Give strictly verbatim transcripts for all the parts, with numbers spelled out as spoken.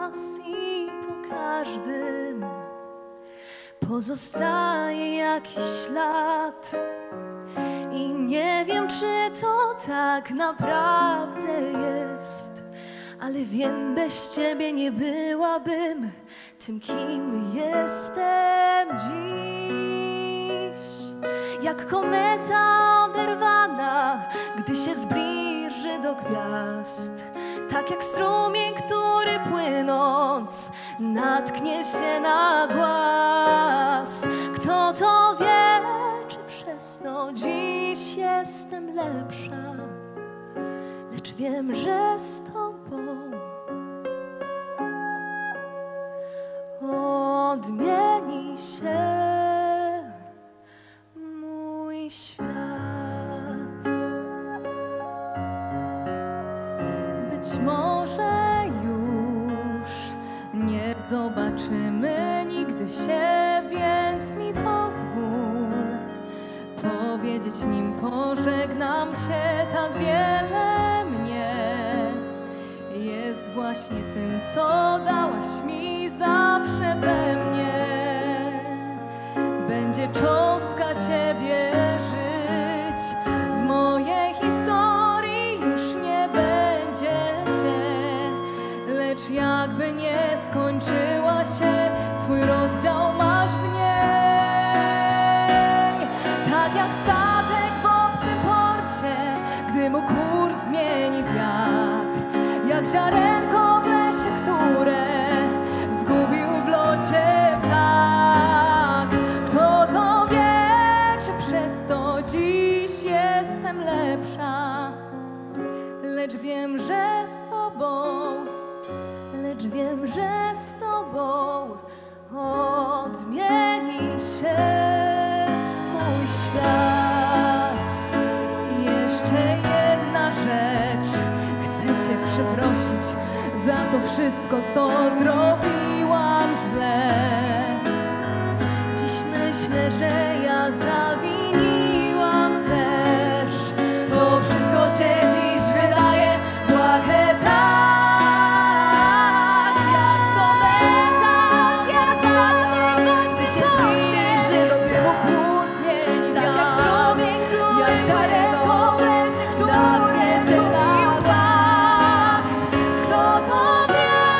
nas i po każdym pozostaje jakiś ślad. I nie wiem, czy to tak naprawdę jest, ale wiem, bez ciebie nie byłabym tym, kim jestem dziś. Jak kometa oderwana, gdy się zbliży do gwiazd, tak jak strumień, który płynąc natknie się na głaz. Kto to wie, czy przez to dziś jestem lepsza, lecz wiem, że z tobą odmieni się mój świat. Być może już nie zobaczymy nigdy się, więc mi pozwól powiedzieć, nim pożegnam cię. Tak wiele mnie jest właśnie tym, co dałaś mi zawsze we mnie. Będzie cząstka ciebie żyć w mojej historii, już nie będzie cię, lecz jakby nie skończyła się, swój rozdział masz w niej. Tak jak statek w obcym porcie, gdy mu kurs zmieni wiatr, jak ziarenko w lesie, które zgubił w locie ptak. Kto to wie, czy przez to dziś jestem lepsza, lecz wiem, że z tobą, lecz wiem, że z tobą odmieni się mój świat. I jeszcze jedna rzecz, chcę cię przeprosić za to wszystko, co zrobiłam źle. Dziś myślę, że ja zawiniłam też. To wszystko się dziś wydaje błahe, tak jak kometa, jak tak, gdy się zbliży, gdy mu kurs zmieni wiatr, tak jak strumień, który ziarenko w lesie, natknie się na was. Kto to wie,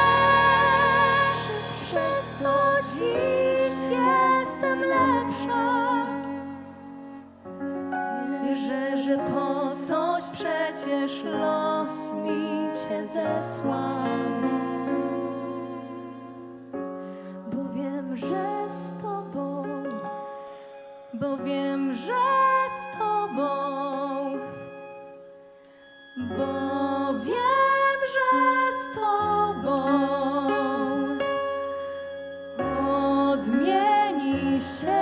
że przez to dziś jestem lepsza. Wierzę, że po coś przecież los mi cię zesłał, bo wiem, że z tobą, bo wiem, że z tobą, bo wiem, że z tobą odmieni się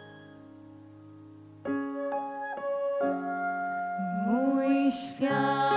mój świat.